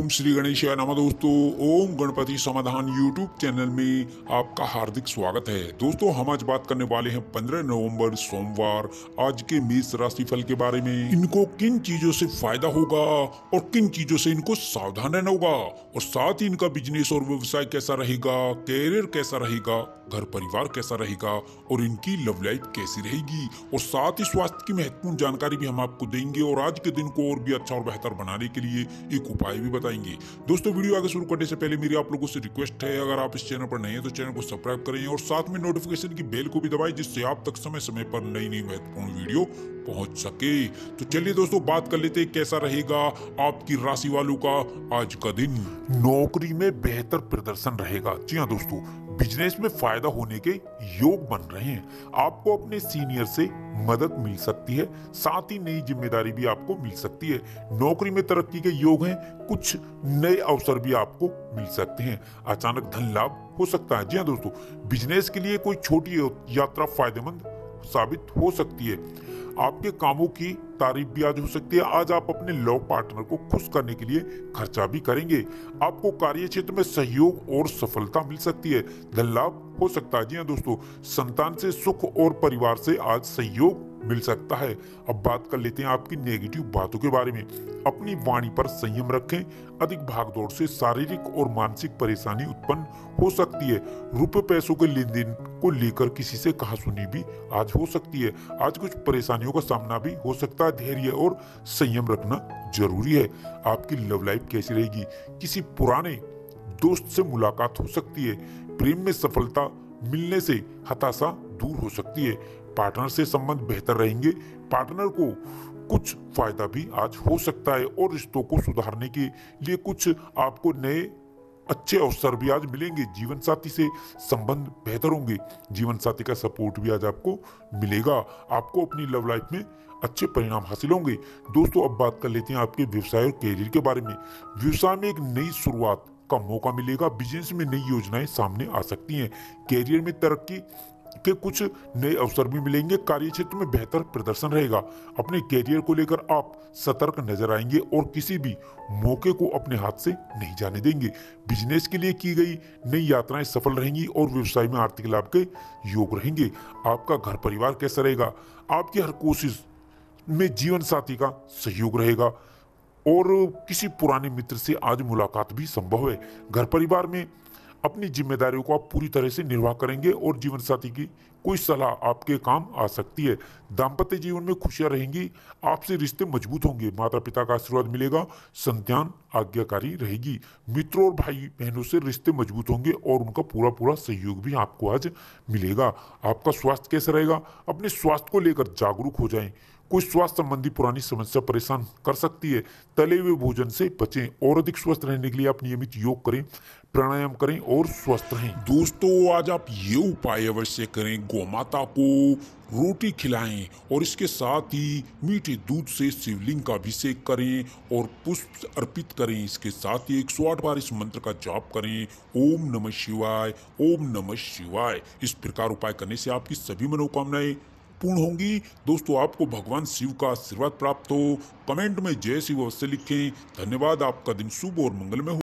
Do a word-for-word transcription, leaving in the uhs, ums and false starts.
ओम श्री गणेशाय नमः। दोस्तों, ओम गणपति समाधान यूट्यूब चैनल में आपका हार्दिक स्वागत है। दोस्तों, हम आज बात करने वाले हैं पंद्रह नवंबर सोमवार आज के मेष राशि फल के बारे में। इनको किन चीजों से फायदा होगा और किन चीजों से इनको सावधान रहना होगा, और साथ ही इनका बिजनेस और व्यवसाय कैसा रहेगा, कैरियर कैसा रहेगा, घर परिवार कैसा रहेगा और इनकी लव लाइफ कैसी रहेगी, और साथ ही स्वास्थ्य की महत्वपूर्ण जानकारी भी हम आपको देंगे और आज के दिन को और भी अच्छा और बेहतर बनाने के लिए एक उपाय भी बताएंगे। दोस्तों, वीडियो आगे शुरू करने से पहले मेरी आप लोगों से रिक्वेस्ट है, अगर आप इस चैनल पर नए हैं तो चैनल को सब्सक्राइब करें और साथ में नोटिफिकेशन की बेल को भी दबाएं, जिससे आप तक समय समय पर नई नई महत्वपूर्ण वीडियो पहुंच सके। तो चलिए दोस्तों, बात कर लेते हैं कैसा रहेगा आपकी राशि वालों का आज का दिन। नौकरी में बेहतर प्रदर्शन रहेगा। जी हाँ दोस्तों, बिजनेस में फायदा होने के योग बन रहे हैं। आपको अपने सीनियर से मदद मिल सकती है, साथ ही नई जिम्मेदारी भी आपको मिल सकती है। नौकरी में तरक्की के योग हैं, कुछ नए अवसर भी आपको मिल सकते हैं। अचानक धन लाभ हो सकता है। जी हाँ दोस्तों, बिजनेस के लिए कोई छोटी यात्रा फायदेमंद साबित हो सकती है। आपके कामों की तारीफ भी आज हो सकती है। आज आप अपने लव पार्टनर को खुश करने के लिए खर्चा भी करेंगे। आपको कार्य क्षेत्र में सहयोग और सफलता मिल सकती है। धन लाभ हो सकता है। जी हाँ दोस्तों, संतान से सुख और परिवार से आज सहयोग मिल सकता है। अब बात कर लेते हैं आपकी नेगेटिव बातों के बारे में। अपनी वाणी पर संयम रखें। अधिक भागदौड़ से शारीरिक और मानसिक परेशानी उत्पन्न हो सकती है। रुपए पैसों के लेन देन को लेकर किसी से कहासुनी भी आज हो सकती है। आज कुछ परेशानियों का सामना भी हो सकता है। धैर्य और संयम रखना जरूरी है। आपकी लव लाइफ कैसी रहेगी? किसी पुराने दोस्त से मुलाकात हो सकती है। प्रेम में सफलता मिलने से हताशा दूर हो सकती है। पार्टनर से संबंध बेहतर रहेंगे। पार्टनर को कुछ फायदा भी आज हो सकता है और रिश्तों को सुधारने के लिए कुछ आपको नए अच्छे अवसर भी आज मिलेंगे। जीवन साथी से संबंध बेहतर होंगे। जीवन साथी का सपोर्ट भी आज आपको मिलेगा। आपको अपनी लव लाइफ में अच्छे परिणाम हासिल होंगे। दोस्तों, अब बात कर लेते हैं आपके व्यवसाय और कैरियर के बारे में। व्यवसाय में एक नई शुरुआत का मौका मिलेगा। बिजनेस में नई योजनाएं सामने आ सकती हैं। कैरियर में तरक्की के कुछ नए अवसर भी मिलेंगे। कार्य क्षेत्र में बेहतर प्रदर्शन रहेगा। अपने कैरियर को लेकर आप सतर्क नजर आएंगे और किसी भी मौके को अपने हाथ से नहीं जाने देंगे। बिजनेस के लिए की गई नई यात्राएं सफल रहेंगी और व्यवसाय में आर्थिक लाभ के योग रहेंगे। आपका घर परिवार कैसा रहेगा? आपकी हर कोशिश में जीवन साथी का सहयोग रहेगा और किसी पुराने मित्र से आज मुलाकात भी संभव है। घर परिवार में अपनी जिम्मेदारियों को आप पूरी तरह से निर्वाह करेंगे और जीवन साथी की कोई सलाह आपके काम आ सकती है। दाम्पत्य जीवन में खुशियां रहेंगी। आपसे रिश्ते मजबूत होंगे। माता पिता का आशीर्वाद मिलेगा। संतान आज्ञाकारी रहेगी। मित्रों और भाई बहनों से रिश्ते मजबूत होंगे और उनका पूरा पूरा सहयोग भी आपको आज मिलेगा। आपका स्वास्थ्य कैसा रहेगा? अपने स्वास्थ्य को लेकर जागरूक हो जाएं। कोई स्वास्थ्य संबंधी पुरानी समस्या परेशान कर सकती है। तले हुए भोजन से बचें और अधिक स्वस्थ रहने के लिए आप नियमित योग करें, प्राणायाम करें और स्वस्थ रहें। दोस्तों, आज आप ये उपाय अवश्य करें। गोमाता को रोटी खिलाएं और इसके साथ ही मीठे दूध से शिवलिंग का अभिषेक करें और पुष्प अर्पित करें। इसके साथ ही एक सौ आठ बार इस मंत्र का जाप करें। ओम नमः शिवाय, ओम नमः शिवाय। इस प्रकार उपाय करने से आपकी सभी मनोकामनाएं पूर्ण होंगी। दोस्तों, आपको भगवान शिव का आशीर्वाद प्राप्त हो। कमेंट में जय शिव अवश्य लिखें। धन्यवाद। आपका दिन शुभ और मंगलमय हो।